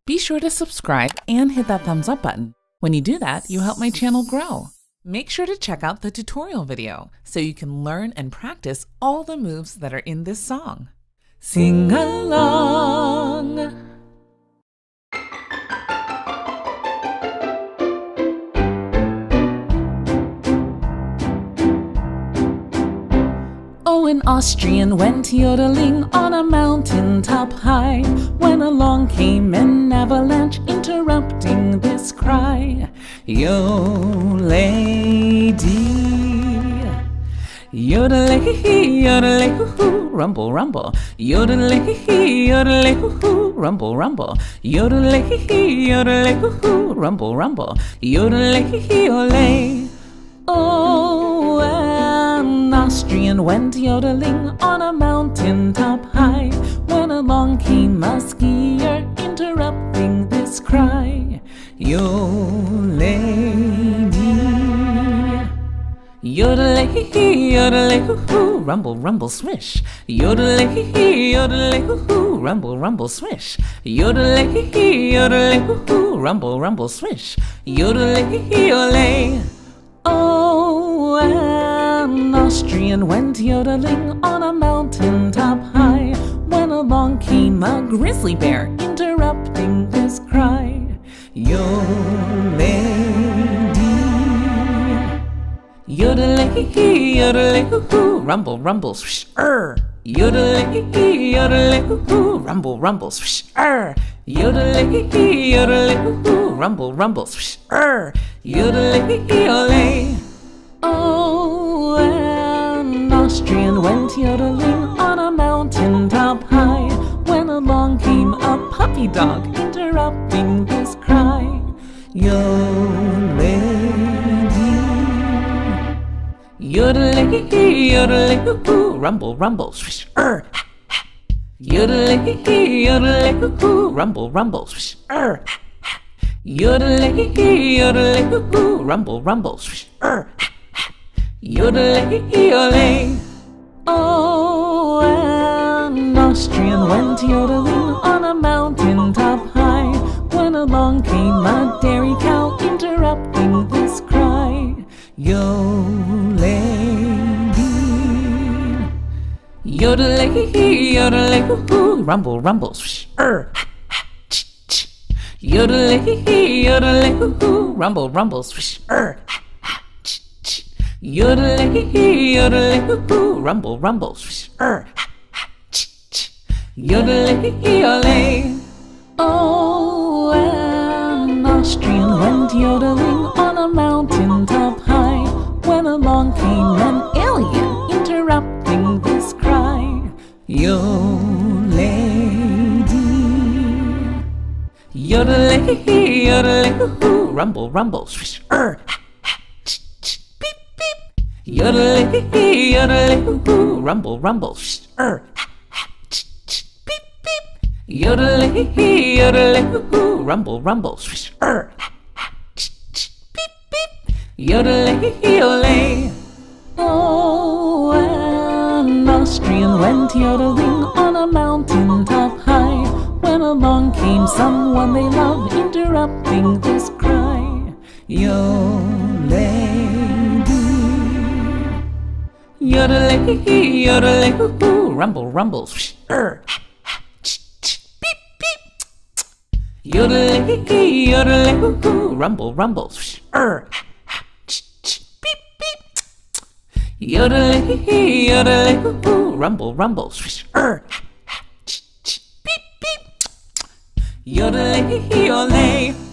Be sure to subscribe and hit that thumbs up button. When you do that, you help my channel grow. Make sure to check out the tutorial video so you can learn and practice all the moves that are in this song. Sing along! Oh, an Austrian went yodeling on a mountain top high, when along came an avalanche interrupting this cry. Yo-lady, yodelay, yodelay, hoo-hoo, rumble, rumble. Yodelay, yodelay, hoo-hoo, rumble, rumble. Yodelay, yodelay, hoo-hoo, rumble, rumble. Yodelay, olay. Oh, an Austrian went yodeling on a mountain top high, when along came a skier interrupting this cry. Yo-lady, yodelay, yodelay, hoo-hoo, rumble, rumble, swish. Yodelay, yodelay, hoo-hoo, rumble, rumble, swish. Yodelay, yodelay, hoo-hoo, rumble, rumble, swish. Yodelay, olay. Oh, an Austrian went yodeling on a mountain top high, when along came a grizzly bear interrupting this cry. Yo-lady, yodelay, yodelay, hoo-hoo, rumble, rumble, swish, yodelay, yodelay, hoo-hoo, rumble, rumble, swish, yodelay, yodelay, hoo-hoo, rumble, rumble, swish, yodelay, olay. Oh, an Austrian went yodeling on a mountain top high, when along came a puppy dog interrupting this cry. Yo-lady, yodelay, yodelay, hoo-hoo, rumble, rumble, swish, yodelay, yodelay, hoo-hoo, rumble, rumble, swish, yodelay, yodelay, hoo-hoo, rumble, rumble, swish, yodelay, olay. Oh, an Austrian went yodeling on a mountain top high, when along came a dairy cow interrupting this cry. Yo-lady, yodelay, yodelay, hoo-hoo, rumble, rumble, swish, yodelay, yodelay, hoo-hoo, rumble, rumble, swish, yodelay, yodelay, hoo-hoo, rumble, rumble, swish, yodelay, olay. Oh, an Austrian went yodeling on a mountain top high, when along came an alien interrupting this cry. Yo-lady, yodelay, yodelay, hoo-hoo, rumble, rumble, swish, beep, beep. Yodelay, yodelay, hoo-hoo, rumble, rumble, swish, beep, beep. Yodelay, yodelay, hoo-hoo, rumble, rumble, swish, beep, beep. Yodelay, olay. Oh, an Austrian went yodeling on a mountain top high, when along came someone they love interrupting this cry. Yo-lady, yodelay, yodelay, hoo-hoo, rumble, rumble, swish, beep, beep. Yodelay, yodelay, hoo-hoo, rumble, rumble, swish, beep, beep. Yodelay, yodelay, hoo-hoo, rumble, rumble, swish, beep, beep. Yodelay, olay.